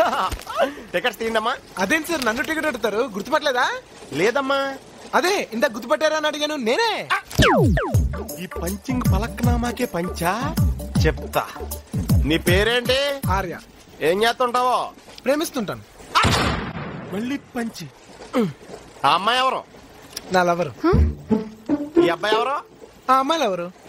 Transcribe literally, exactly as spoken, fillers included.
Tickets తీయండమ్మా. అదేంటి sir నన్ను ticket అడుగుతారు, గుర్తుపట్టలేదా? లేదమ్మా. అదే ఇంత గుర్తుపట్టారా అని అడిగాను నేనే. ఈ పంచింగ్ పలక్నామాకే పంచా. చెప్తా. నీ పేరేంటి? ఆర్య. ఏం చేస్తుంటావో? ప్రేమిస్తుంటాను. మళ్ళీ పంచి. ఆ అమ్మాయి ఎవరు? నా లవరు. ఈ అబ్బాయి ఎవరు? ఆ అమ్మాయిలు ఎవరు?